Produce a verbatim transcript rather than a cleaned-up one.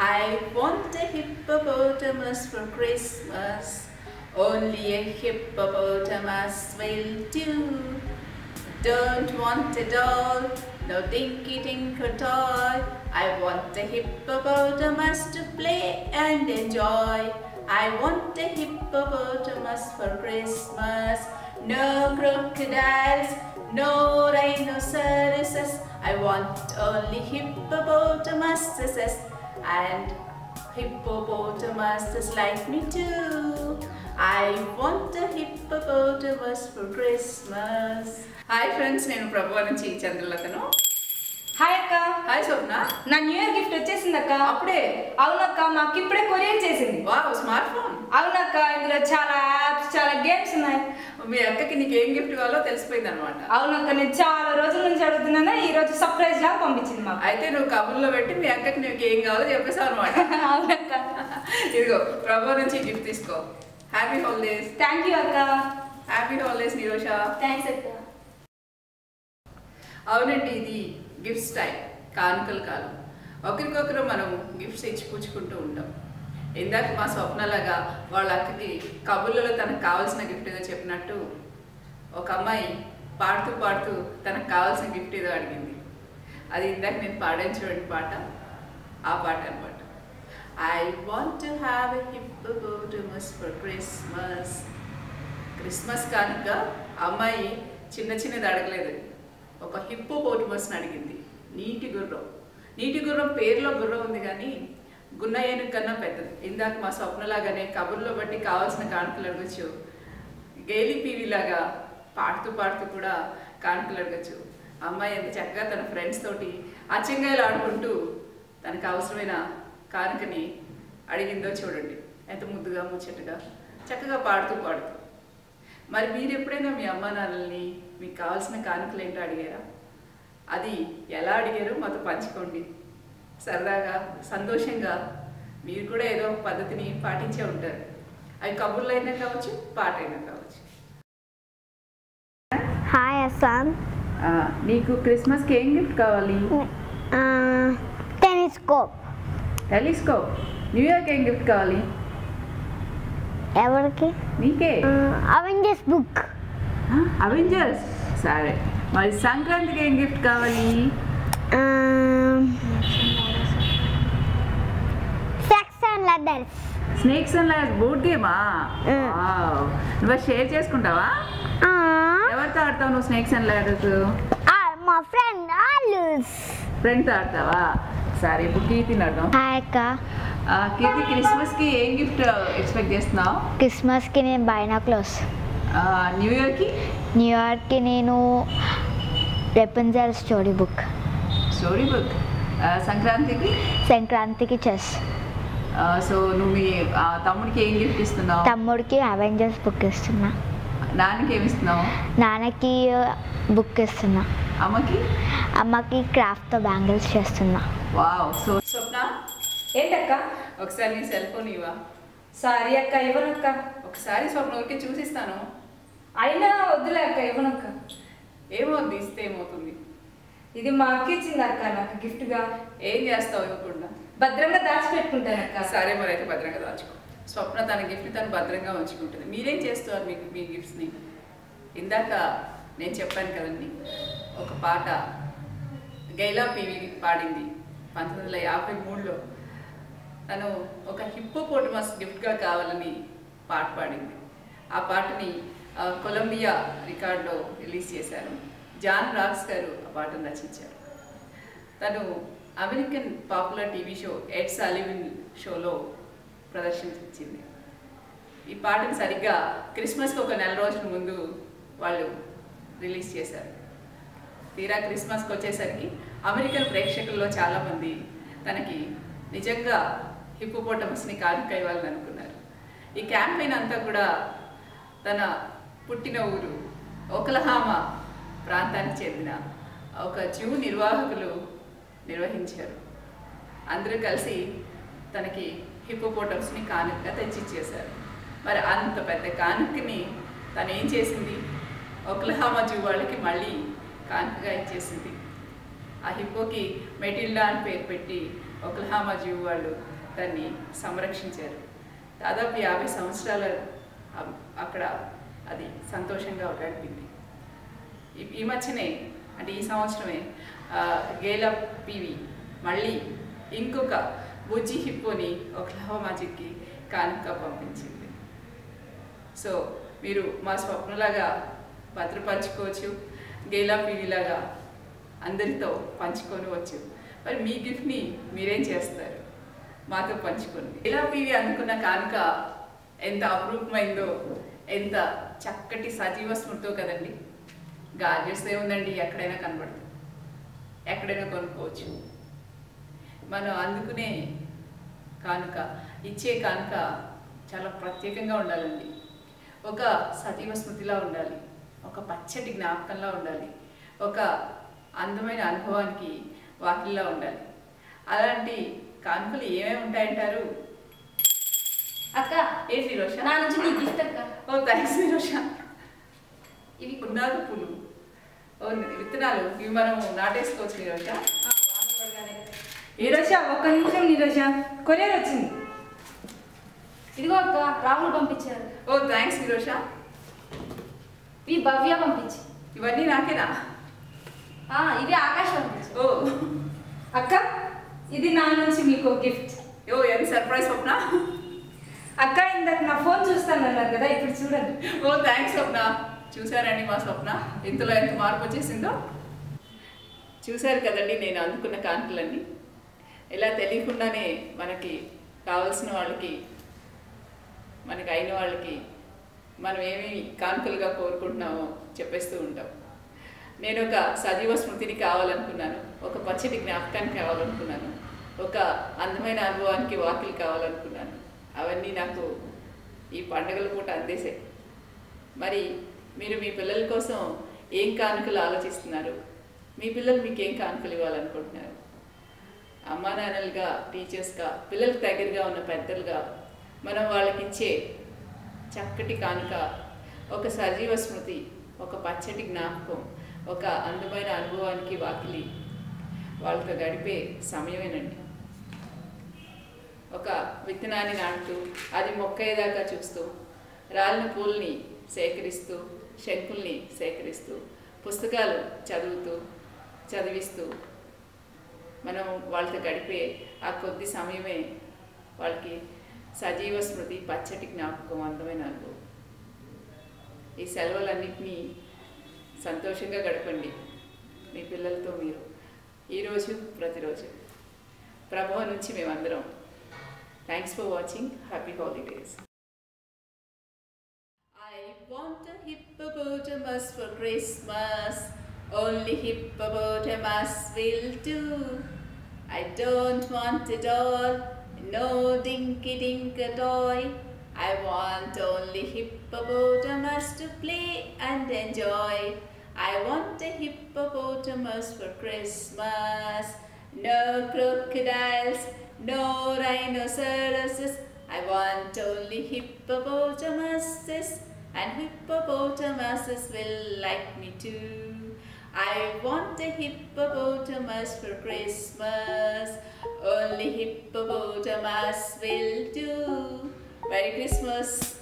I want a hippopotamus for Christmas. Only a hippopotamus will do. Don't want a doll, no dinky tinker toy. I want a hippopotamus to play and enjoy. I want a hippopotamus for Christmas. No crocodiles, no rhinoceroses. I want only hippopotamuses, and hippopotamuses like me too. I want a hippopotamus for Christmas. Hi friends, నేను ప్రభు నుంచి చంద్రలతను. Hi అక్క. Hi స్వప్న. నా new year gift వచ్చేసింది అక్క. అప్పుడే? అవునక్క, మాకు ఇప్పుడే కొరియర్ చేసింది. Wow, smart phone. అవునక్క, ఇందులో చాలా యాప్స్, చాలా గేమ్స్ ఉన్నాయి. మీ అక్కకి నీకు ఏం గిఫ్ట్ కావాలో తెలిసిపోయింది అనమాట. అవునక్క, నేను చాలా రోజుల నుంచి అడుగుతున్నాను, ఈ రోజు సర్ప్రైజ్ లాగా పంపించింది మాకు. అయితే నువ్వు కబుర్లో పెట్టి మీ అక్కకి నీకు ఏం కావాలో చెప్పేసావు అనమాట. అవునక్క. ఇదిగో ప్రభు నుంచి గిఫ్ట్ తీసుకో. Happy holidays. థ్యాంక్ యూ అక్క. Happy holidays Nirosha. థ్యాంక్స్ అక్క. అవునండి, ఇది గిఫ్ట్స్ టైం, కానుకల కాలం. ఒకరికొకరు మనం గిఫ్ట్స్ ఇచ్చి పుచ్చుకుంటూ ఉంటాం. ఇందాక మా స్వప్నలాగా వాళ్ళ అక్కకి కబుర్లలో తనకు కావాల్సిన గిఫ్ట్ ఏదో చెప్పినట్టు ఒక అమ్మాయి పాడుతూ పాడుతూ తనకు కావాల్సిన గిఫ్ట్ ఏదో అడిగింది. అది ఇందాక నేను పాడాను చూడండి పాట, ఆ పాట అనమాట. I want to have a hippopotamus for Christmas. Christmas కానుక అమ్మాయి చిన్న చిన్నది అడగలేదు, ఒక హిప్పోపోటమస్ని అడిగింది. నీటి గుర్రం. నీటి గుర్రం పేరులో గుర్రం ఉంది కానీ గున్న ఏనుగు కన్నా పెద్దది. ఇందాక మా స్వప్నలాగానే కబుర్లో బట్టి కావాల్సిన కానుకలు అడగచ్చు, గేలి పీవీలాగా పాడుతూ పాడుతూ కూడా కానుకలు అడగచ్చు. అమ్మాయి ఎంత చక్కగా తన ఫ్రెండ్స్ తోటి అచ్చంగాయలు ఆడుకుంటూ తనకు అవసరమైన కానుకని అడిగిందో చూడండి, ఎంత ముద్దుగా ముచ్చటగా చక్కగా పాడుతూ పాడుతూ. మరి మీరు ఎప్పుడైనా మీ అమ్మ నాన్నల్ని మీకు కావాల్సిన కానుకలు ఏంటో అడిగారా? అది ఎలా అడిగారో మాతో పంచుకోండి. సరదాగా సంతోషంగా మీరు కూడా ఏదో ఒక పద్ధతిని పాటించే ఉంటారు. అవి కబుర్లు అయినా కావచ్చు, పాట అయినా కావచ్చు. హాయ్ అస్సాన్. నీకు క్రిస్మస్కి ఏం గిఫ్ట్ కావాలి? టెలిస్కోప్. టెలిస్కోప్. న్యూ ఇయర్కి ఏం గిఫ్ట్ కావాలి? ఎవరికి? నీకే. Avengers book. అవెంజర్స్. సరే, మరి సంక్రాంతికి ఏం గిఫ్ట్ కావాలి? Snakes and ladders. Snakes and ladders board గేమా? నువ్వు షేర్ చేసుకుంటావా? ఎవరితో ఆడతావు నువ్వు స్నేక్స్ అండ్ లాడర్స్? మా ఫ్రెండ్ ఆలూస్. ఫ్రెండ్తో ఆడతావా? సరే, ఇప్పుడు కీర్తిని అడదాం. హాయ్ అక్క. కీర్తి, క్రిస్మస్కి ఏం గిఫ్ట్ ఎక్స్పెక్ట్ చేస్తున్నావు? క్రిస్మస్కి నేను బైనాక్యులర్స్. న్యూ ఇయర్కి? న్యూ ఇయర్కి నేను Rapunzel story book. Story book. సంక్రాంతికి? సంక్రాంతికి చెస్. సో నువ్వు మీ తమ్ముడికి ఏం గిఫ్ట్ ఇస్తున్నావు? తమ్ముడికి అవెంజర్స్ బుక్ ఇస్తున్నా. నాన్నకి ఏమి ఇస్తున్నావు? నాన్నకి బుక్ ఇస్తున్నా. అమ్మకి? అమ్మకి క్రాఫ్ట్తో బ్యాంగిల్స్ చేస్తున్నా. వావ్. సో స్వప్న, ఏంటక్క? ఒకసారి నీ సెల్ ఫోన్ ఇవ్వా? సారీ అక్క, ఇవ్వనక్క. ఒకసారి స్వప్న ఊరికి చూసిస్తాను. అయినా వద్దులే అక్క, ఇవ్వనక్క. ఏమవుతుంది ఇస్తే ఏమవుతుంది? ఇది మా అక్క ఇచ్చింది అక్క నాకు గిఫ్ట్గా. ఏం చేస్తావు ఇవ్వకుండా? భద్రంగా దాచిపెట్టుకుంటానక్క. సరే, మరి అయితే భద్రంగా దాచుకో. స్వప్న తన గిఫ్ట్ తను భద్రంగా ఉంచుకుంటుంది. మీరేం చేస్తారు మీకు మీ గిఫ్ట్స్ని? ఇందాక నేను చెప్పాను కదండి, ఒక పాట గైలా పీవి పాడింది పంతొమ్మిది వందల యాభై మూడులో. తను ఒక హిప్పోపోటమస్ గిఫ్ట్గా కావాలని పాట పాడింది. ఆ పాటని కొలంబియా రికార్డులో రిలీజ్ చేశారు. జాన్ రాక్స్ గారు ఆ పాటను రచించారు. తను American popular TV show Ed Sullivan షోలో ప్రదర్శించింది. ఈ పాటను సరిగ్గా క్రిస్మస్కి ఒక నెల రోజుల ముందు వాళ్ళు రిలీజ్ చేశారు. తీరా క్రిస్మస్కి వచ్చేసరికి అమెరికన్ ప్రేక్షకుల్లో చాలామంది తనకి నిజంగా హిప్పోపోటమస్ని కానుక ఇవ్వాలని అనుకున్నారు. ఈ క్యాంపెయిన్ అంతా కూడా తన పుట్టిన ఊరు ఓక్లహామా ప్రాంతానికి చెందిన ఒక జూ నిర్వాహకులు నిర్వహించారు. అందరూ కలిసి తనకి హిప్పోపోటమస్ని కానుకగా తెచ్చిచ్చేశారు. మరి అంత పెద్ద కానుకని తను ఏం చేసింది? ఓక్లహామా జూ వాళ్ళకి మళ్ళీ కానుకగా ఇచ్చేసింది. ఆ హిప్పోకి మెటిల్డా అని పేరు పెట్టి ఓక్లహామా జూ వాళ్ళు దాన్ని సంరక్షించారు. దాదాపు యాభై సంవత్సరాల అక్కడ అది సంతోషంగా గడిపింది. ఈ మధ్యనే అంటే ఈ సంవత్సరమే గేలా పీవి మళ్ళీ ఇంకొక బుజ్జి హిప్పోని ఓక్లహోమా మ్యాజిక్కి కానుక పంపించింది. సో మీరు మా స్వప్నలాగా భద్రపరచుకోవచ్చు, గేలా పీవిలాగా అందరితో పంచుకోవచ్చు. మరి మీ గిఫ్ట్ని మీరేం చేస్తారు? మాతో పంచుకోండి. గేలా పీవి అందుకున్న కానుక ఎంత అపురూపమైందో, ఎంత చక్కటి సజీవ స్మృతో కదండి. గార్జెట్స్ ఏముందండి, ఎక్కడైనా కనబడుతుంది, ఎక్కడైనా కొనుక్కోవచ్చు. మనం అందుకునే కానుక, ఇచ్చే కానుక చాలా ప్రత్యేకంగా ఉండాలండి. ఒక సజీవ స్మృతిలా ఉండాలి, ఒక పచ్చటి జ్ఞాపకంలా ఉండాలి, ఒక అందమైన అనుభవానికి వాకిల్లా ఉండాలి. అలాంటి కానుకలు ఏమేమి ఉంటాయంటారు? అక్క ఏ ఫిరోష, నా నుంచి నీ గిఫ్ట్ అక్క. Oh thanks Firosha. ఇవి పున్నాగు పూలు, ఓ విత్తనాలు, ఇవి మనం నాటేసుకోవచ్చు ఫిరోష. ఈరోజు ఒక్క నిమిషం ఈరోజు కొరియర్ వచ్చింది. ఇదిగో అక్క, రాహుల్ పంపించారు. Oh thanks Firosha. ఈ భవ్య పంపించి. ఇవన్నీ నాకేనా? ఇది ఆకాశ్ పంపించి. ఓ అక్క, ఇది నా నుంచి మీకు గిఫ్ట్. ఓ ఎంత సర్ప్రైజ్ స్వప్న. అక్క ఇందాక నా ఫోన్ చూస్తాను అన్నారు కదా, ఇప్పుడు చూడండి. Oh thanks Swapna. చూసారండి మా స్వప్న ఇంతలో ఎంత మార్పు వచ్చేసిందో. చూశారు కదండి నేను అందుకున్న కానుకలన్నీ. ఇలా తెలియకుండానే మనకి కావాల్సిన వాళ్ళకి, మనకి అయిన వాళ్ళకి మనం ఏమి కానుకలుగా కోరుకుంటున్నామో చెప్పేస్తూ ఉంటాం. నేను ఒక సజీవ స్మృతిని కావాలనుకున్నాను, ఒక పచ్చటి జ్ఞాపకాన్ని కావాలనుకున్నాను, ఒక అందమైన అనుభవానికి వాకిలు కావాలనుకున్నాను. అవన్నీ నాకు ఈ పండుగల పూట అందేశాయి. మరి మీరు మీ పిల్లల కోసం ఏం కానుకలు ఆలోచిస్తున్నారు? మీ పిల్లలు మీకు ఏం కానుకలు ఇవ్వాలనుకుంటున్నారు? అమ్మా నాన్నలుగా, టీచర్స్గా, పిల్లలకు దగ్గరగా ఉన్న పెద్దలుగా మనం వాళ్ళకి ఇచ్చే చక్కటి కానుక ఒక సజీవ స్మృతి, ఒక పచ్చటి జ్ఞాపకం, ఒక అందమైన అనుభవానికి వాకిలి వాళ్ళతో గడిపే సమయమేనండి. ఒక విత్తనాన్ని నాటుతూ అది మొక్కయ్యేదాకా చూస్తూ, రాలిన పూల్ని సేకరిస్తూ, శంకుల్ని సేకరిస్తూ, పుస్తకాలు చదువుతూ చదివిస్తూ మనం వాళ్ళతో గడిపే ఆ కొద్ది సమయమే వాళ్ళకి సజీవ స్మృతి, పచ్చటి జ్ఞాపకం, అందమైన అనుభవం. ఈ సెలవులన్నింటినీ సంతోషంగా గడపండి మీ పిల్లలతో మీరు, ఈరోజు ప్రతిరోజు. ప్రభువు నుంచి మేమందరం. Thanks for watching. Happy holidays. I want a hippopotamus for Christmas. Only hippopotamus will do. I don't want a doll, no dinky dink a toy. I want only hippopotamus to play and enjoy. I want a hippopotamus for Christmas. No crocodiles, no rhinoceroses. I want only hippopotamuses, and hippopotamuses will like me too. I want a hippopotamus for Christmas. Only hippopotamus will do. Merry Christmas.